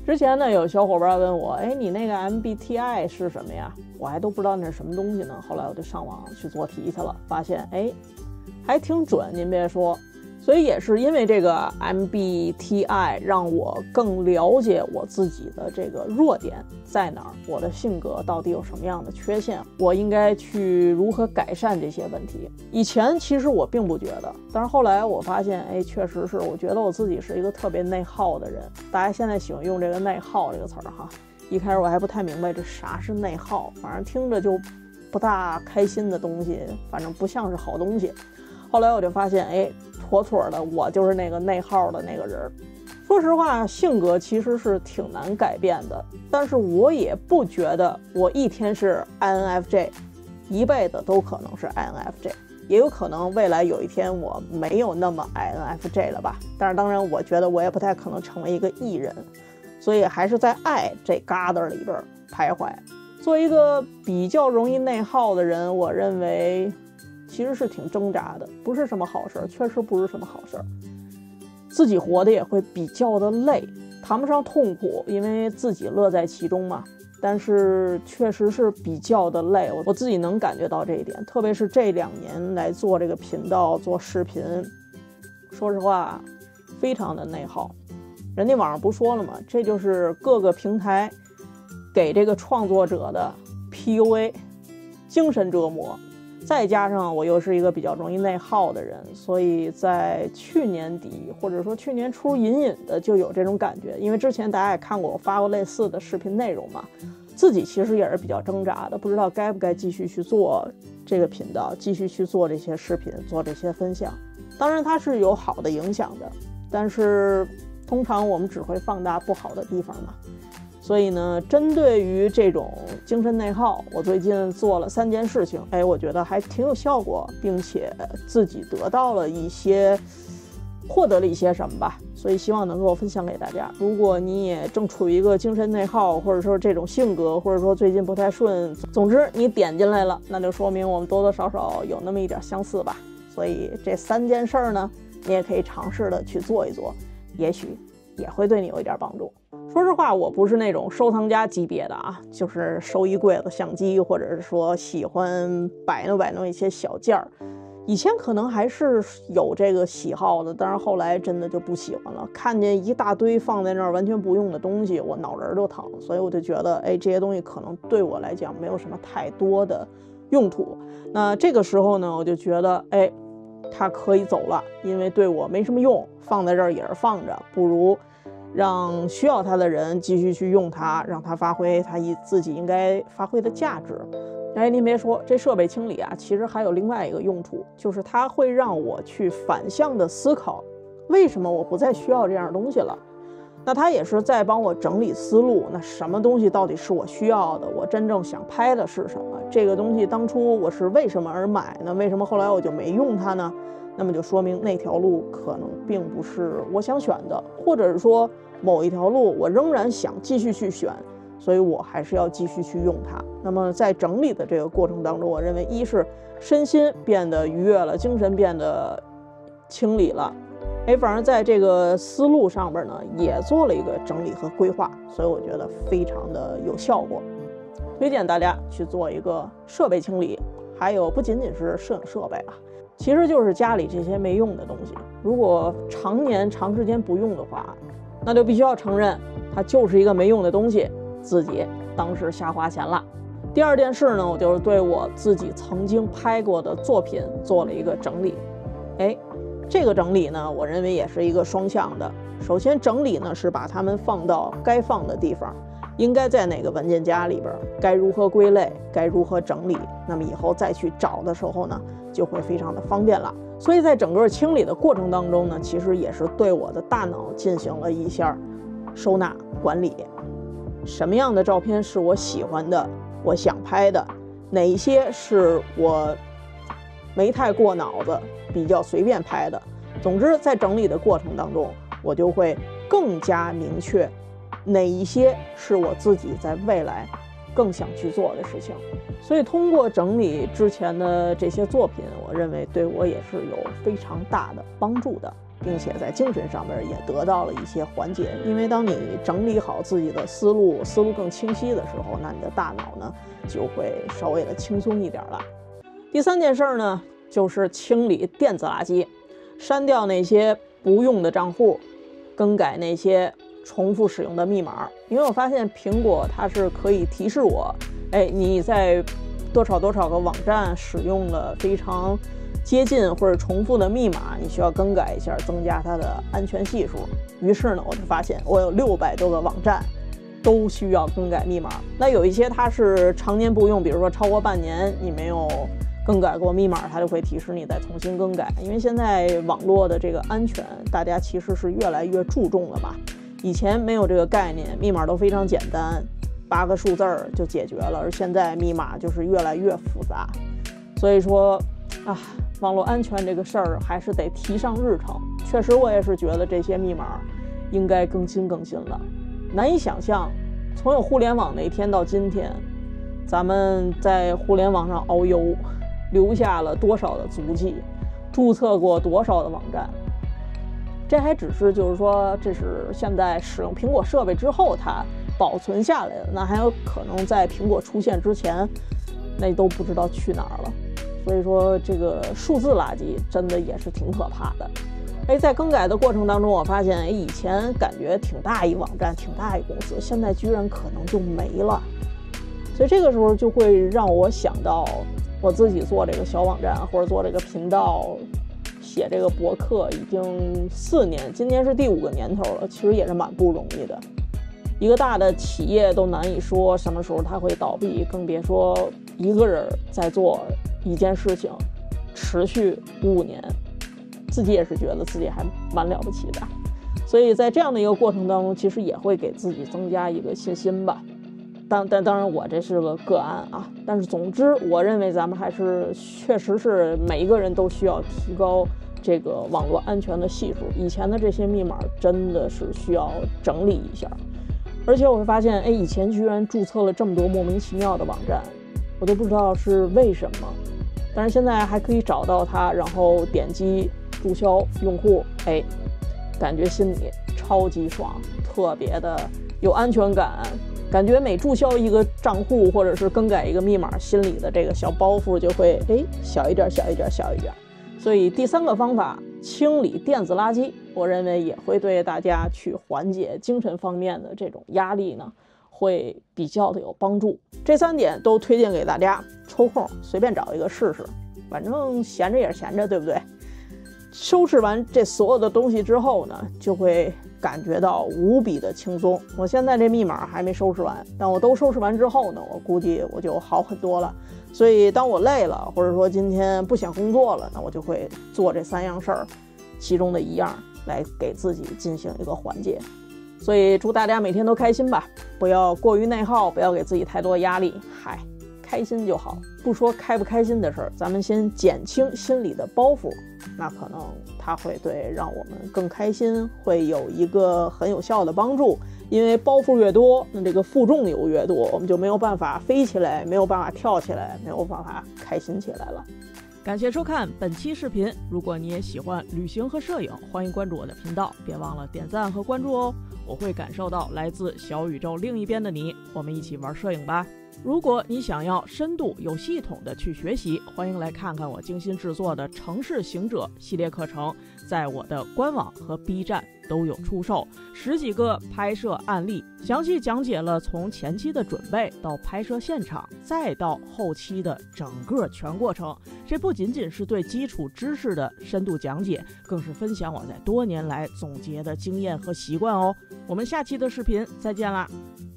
之前呢，有小伙伴问我，哎，你那个 MBTI 是什么呀？我还都不知道那是什么东西呢。后来我就上网去做题去了，发现哎，还挺准。您别说，所以也是因为这个 MBTI 让我更了解我自己的这个弱点在哪儿，我的性格到底有什么样的缺陷，我应该去如何改善这些问题。以前其实我并不觉得，但是后来我发现，哎，确实是，我觉得我自己是一个特别内耗的人。大家现在喜欢用这个内耗这个词儿哈，一开始我还不太明白这啥是内耗，反正听着就不大开心的东西，反正不像是好东西。后来我就发现，哎，妥妥的我就是那个内耗的那个人。说实话，性格其实是挺难改变的，但是我也不觉得我一天是 INFJ， 一辈子都可能是 INFJ， 也有可能未来有一天我没有那么 INFJ 了吧。但是当然，我觉得我也不太可能成为一个 E 人，所以还是在爱这疙瘩里边徘徊。做一个比较容易内耗的人，我认为其实是挺挣扎的，不是什么好事，确实不是什么好事。自己活的也会比较的累，谈不上痛苦，因为自己乐在其中嘛。但是确实是比较的累，我自己能感觉到这一点。特别是这2年来做这个频道做视频，说实话非常的内耗。人家网上不说了吗？这就是各个平台给这个创作者的 PUA 精神折磨。再加上我又是一个比较容易内耗的人，所以在去年底或者说去年初隐隐的就有这种感觉。因为之前大家也看过我发过类似的视频内容嘛，自己其实也是比较挣扎的，不知道该不该继续去做这个频道，继续去做这些视频，做这些分享。当然它是有好的影响的，但是通常我们只会放大不好的地方嘛。所以呢，针对于这种精神内耗，我最近做了3件事情，哎，我觉得还挺有效果，并且自己得到了一些，获得了一些什么吧，所以希望能够分享给大家。如果你也正处于一个精神内耗，或者说这种性格，或者说最近不太顺，总之你点进来了，那就说明我们多多少少有那么一点相似吧。所以这3件事儿呢，你也可以尝试的去做一做，也许也会对你有一点帮助。说实话，我不是那种收藏家级别的啊，就是收一柜子相机，或者是说喜欢摆弄一些小件儿。以前可能还是有这个喜好的，但是后来真的就不喜欢了。看见一大堆放在那儿完全不用的东西，我脑仁就疼，所以我就觉得，哎，这些东西可能对我来讲没有什么太多的用途。那这个时候呢，我就觉得，哎，它可以走了，因为对我没什么用，放在这儿也是放着，不如让需要它的人继续去用它，让它发挥它自己应该发挥的价值。哎，您别说，这设备清理啊，其实还有另外一个用处，就是它会让我去反向的思考，为什么我不再需要这样东西了。那它也是在帮我整理思路，那什么东西到底是我需要的，我真正想拍的是什么，这个东西当初我是为什么而买呢？为什么后来我就没用它呢？那么就说明那条路可能并不是我想选的，或者是说某一条路我仍然想继续去选，所以我还是要继续去用它。那么在整理的这个过程当中，我认为一是身心变得愉悦了，精神变得清理了，哎，反而在这个思路上边呢也做了一个整理和规划，所以我觉得非常的有效果。推荐大家去做一个设备清理，还有不仅仅是摄影设备啊，其实就是家里这些没用的东西，如果长时间不用的话，那就必须要承认它就是一个没用的东西，自己当时瞎花钱了。第2件事呢，我就是对我自己曾经拍过的作品做了一个整理。哎，这个整理呢，我认为也是一个双向的。首先整理呢，是把它们放到该放的地方，应该在哪个文件夹里边，该如何归类，该如何整理，那么以后再去找的时候呢，就会非常的方便了。所以在整个清理的过程当中呢，其实也是对我的大脑进行了一下收纳管理。什么样的照片是我喜欢的，我想拍的，哪一些是我没太过脑子，比较随便拍的。总之在整理的过程当中，我就会更加明确哪一些是我自己在未来更想去做的事情。所以通过整理之前的这些作品，我认为对我也是有非常大的帮助的。 并且在精神上面也得到了一些缓解。因为当你整理好自己的思路更清晰的时候，那你的大脑呢就会稍微的轻松一点了。第3件事呢，就是清理电子垃圾，删掉那些不用的账户，更改那些重复使用的密码。因为我发现苹果它是可以提示我，你在多少个网站使用了非常接近或者重复的密码，你需要更改一下，增加它的安全系数。于是呢，我就发现我有600多个网站都需要更改密码。那有一些它是常年不用，比如说超过半年你没有更改过密码，它就会提示你再重新更改。因为现在网络的这个安全，大家其实是越来越注重了吧。以前没有这个概念，密码都非常简单，8个数字就解决了，而现在密码就是越来越复杂。所以说网络安全这个事儿还是得提上日程。确实我也是觉得这些密码应该更新了。难以想象，从有互联网那天到今天，咱们在互联网上遨游，留下了多少的足迹，注册过多少的网站。这还只是就是说这是现在使用苹果设备之后它保存下来的，那还有可能在苹果出现之前那都不知道去哪儿了。所以说这个数字垃圾真的也是挺可怕的。在更改的过程当中，我发现以前感觉挺大一网站挺大一公司，现在居然可能就没了。所以这个时候就会让我想到我自己做这个小网站或者做这个频道写这个博客已经4年，今年是第5个年头了，其实也是蛮不容易的。一个大的企业都难以说什么时候它会倒闭，更别说一个人在做一件事情持续5年，自己也是觉得自己还蛮了不起的。所以在这样的一个过程当中，其实也会给自己增加一个信心吧。当然我这是个个案啊，但是总之我认为咱们还是确实是每一个人都需要提高这个网络安全的系数。以前的这些密码真的是需要整理一下。而且我会发现以前居然注册了这么多莫名其妙的网站，我都不知道是为什么。但是现在还可以找到它，然后点击注销用户，感觉心里超级爽，特别的有安全感。感觉每注销一个账户或者是更改一个密码，心里的这个小包袱就会小一点。所以第3个方法，清理电子垃圾，我认为也会对大家去缓解精神方面的这种压力呢，会比较的有帮助。这3点都推荐给大家，抽空随便找一个试试，反正闲着也是闲着，对不对？收拾完这所有的东西之后呢，就会感觉到无比的轻松。我现在这密码还没收拾完，但我都收拾完之后呢，我估计我就好很多了。所以当我累了，或者说今天不想工作了，那我就会做这3样事儿其中的1样来给自己进行一个缓解。所以祝大家每天都开心吧，不要过于内耗，不要给自己太多压力，开心就好。不说开不开心的事儿，咱们先减轻心里的包袱，那可能它会对让我们更开心会有一个很有效的帮助。因为包袱越多，那这个负重流越多，我们就没有办法飞起来，没有办法跳起来，没有办法开心起来了。 感谢收看本期视频，如果你也喜欢旅行和摄影，欢迎关注我的频道，别忘了点赞和关注哦，我会感受到来自小宇宙另一边的你，我们一起玩摄影吧。如果你想要深度有系统的去学习，欢迎来看看我精心制作的城市行者系列课程，在我的官网和 B 站都有出售，10几个拍摄案例，详细讲解了从前期的准备到拍摄现场，再到后期的整个全过程。这不仅仅是对基础知识的深度讲解，更是分享我在多年来总结的经验和习惯哦。我们下期的视频再见啦！